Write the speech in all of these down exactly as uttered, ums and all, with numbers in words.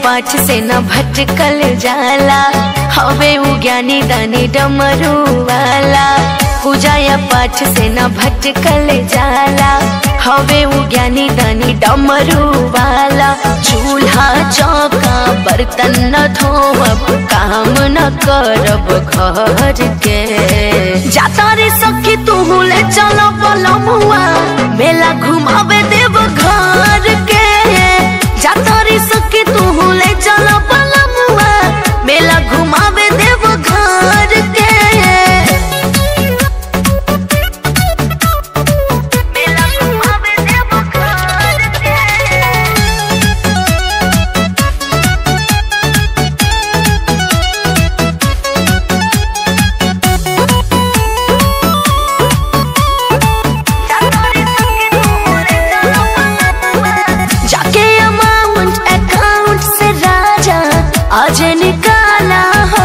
पाठ से न भटकल जाला, हवे उ ज्ञानी दानी डमरू वाला। पूजा या पाठ से न भटकल जाला, हवे उ ज्ञानी दानी डमरू वाला। चूल्हा चौका बर्तन न धोब, काम न करब घर के। जाता रे सखी तू ले चलो पलमुआ, मेला घुमावे देव घर के। जाता रे सखी तू ले चलो पलमुआ, मेला घुमावे देव घर के। मेला घुमावे देव घर के। जाके अमाउंट अकाउंट से राजा आज निकाला हो,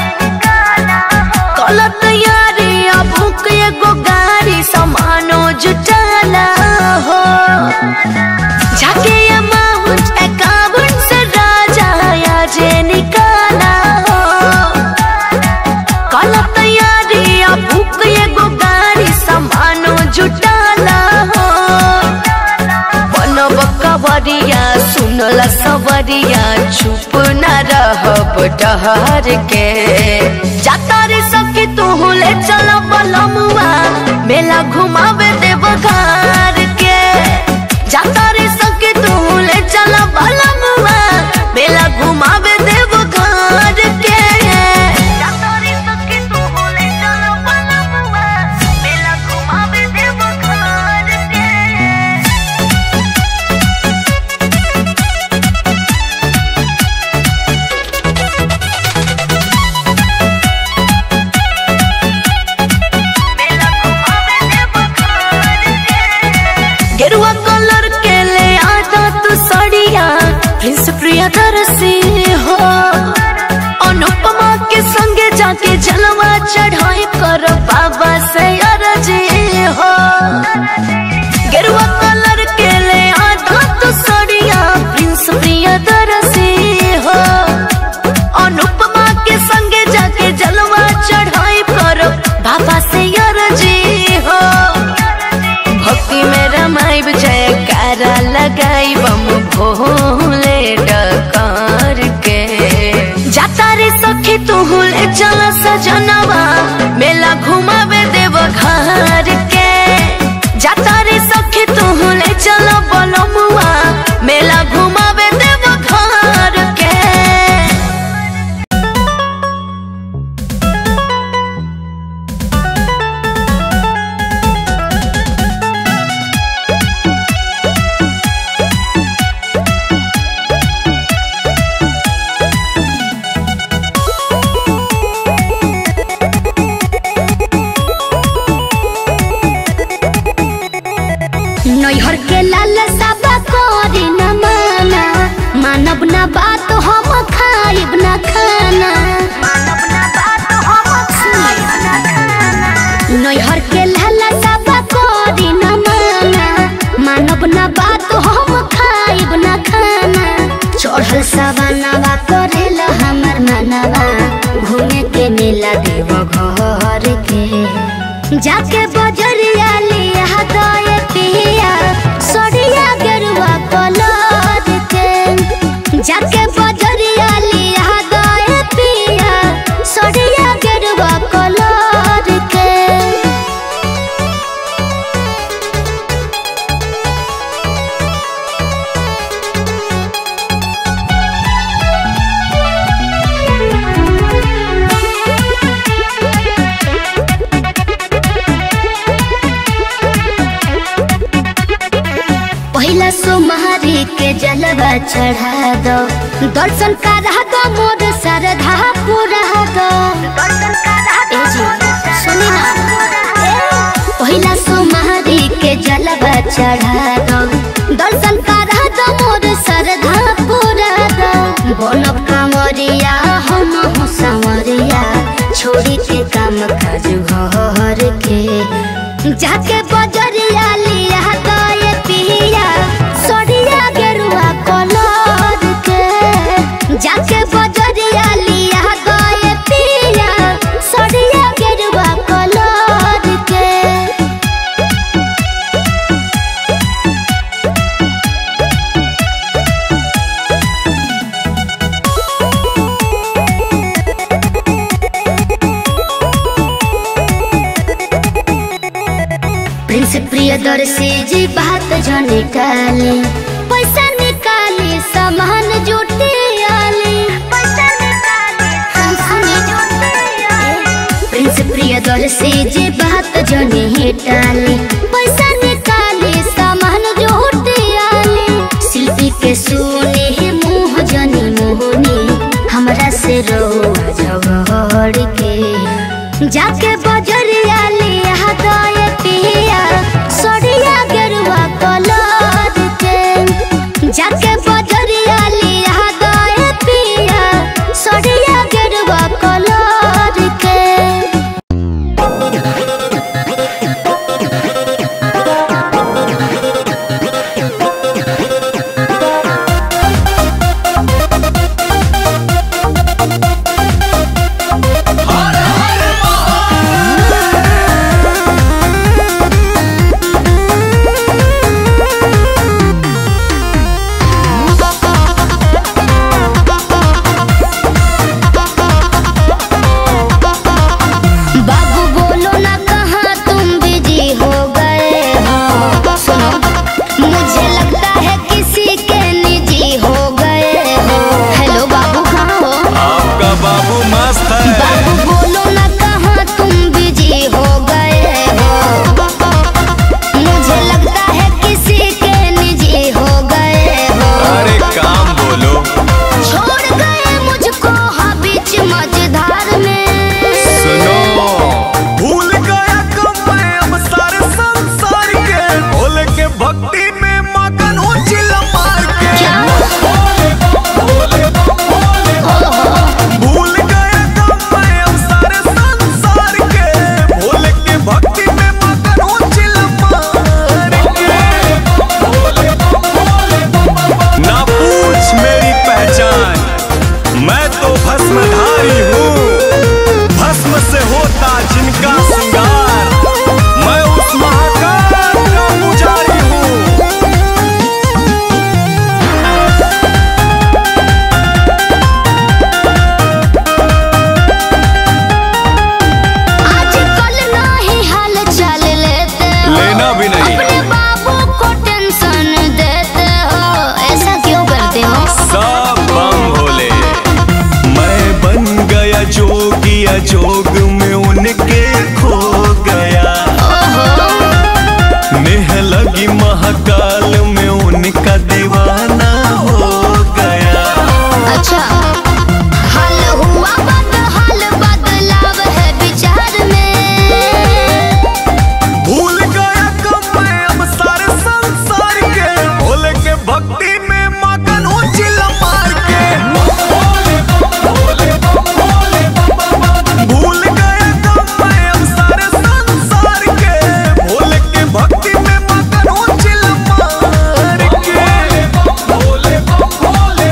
कल तैयारी अब बुक एगो गाड़ी सामानो जुटाला हो। जाके अमाउंट अकाउंट से राजा आज निकाला हो, कल तैयारी अब बुक एगो गाड़ी सामानो जुटाला हो। बनब कवरिया सुनला सवरिया, चुप न रहब डहर के। जाता रे सखी तू ले चल बलमुआ, मेला घुमावे देव घर के। जाता रे सखी तू ले चल बलमुआ, मेला घुमावे देव घर के। जाता रे सखी तू ले चल बलमुआ, मेला घुमावे देव घर के। गेरुआ कलर के ले आदा तू सड़िया, प्रिंस प्रियदर्शी हो। अनुपमा के संगे जाके जलवा चढ़ाई कर बाबा से अर्जी हो। गेरुआ कलर के ले आदा तू सड़िया, प्रिंस प्रियदर्शी हो। अनुपमा के संगे जाके जलवा चढ़ाई कर बाबा से अर्जी हो। भक्ति में रमाइब जयकारा लगाई बम भोले डकार के। जाता रे सखी तू ले चल सजनवा, मेला घुमावे देव घर के। जाता रे सखी तू ले चल बलमुआ, मेला घुमावे देव घर के। नैहर के लाल साबा करी न माना, मानब न बात हम खाइब न खाना। नैहर के लाल साबा करी न माना, मानब न बात हम खाइब न खाना। चढ़ल सवानवा करेला हमर मनवा, घूमे के मेला देव घर के। जाके बजरिया लिया दए पिया, सड़िया गेरुआ कलर के। जाके बजरिया लिया दए पिया, सड़िया गेरुआ कलर के। पहिला सोमवारी के जलवा चढ़ा दो, दर्शन करा दो मोर श्रद्धा पूरा दो। ए जी सुनी ना, पहिला सोमवारी के जलवा चढ़ा दो, दर्शन करा दो मोर श्रद्धा पूरा दो। बनब कांवरिया हम हो सांवरिया, छोड़ी के काम काज घर के। जाके बजरिया लिया गए पिया, सड़िया गेरुआ कलर के। प्रियदर्शी जी बात जो निकाले, पैसा निकाले सामान जुटे आले, पैसा निकाले सामान जुटे आले। प्रिंस प्रियदर्शी जी बात जो निकाले, पैसा निकाले सामान जुटे आले। शिल्पी के सुने मुँह जनी मोहनी, हमरा से रोआ झगड़ के जाके बजरिया लिया दए पिया, सड़िया गेरुआ कलर के। जाके बजरिया लिया दए पिया, सड़िया गेरुआ कलर के। जोग में उनके खो गया, नेह लगी महाकाल में उनका दीवाना हो गया। अच्छा हाल हुआ बद हाल बदलाव है विचार में, भूल गया कब मैं अब सारे संसार के, भोले के भक्ति में मगन हूँ चिल्ला मार के। भूल गया कब मैं अब सारे संसार के, भोले के भक्ति में मगन हूँ चिल्ला मार के। भोले भोले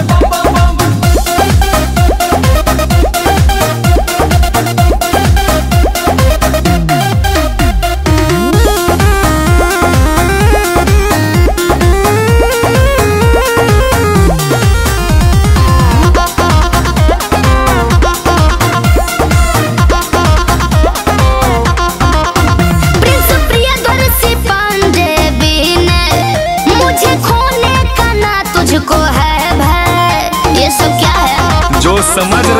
प्रिंस प्रियदर्शी पांडे बिने, मुझे खोने का ना तुझको है भय। ये सब क्या है? जो समझ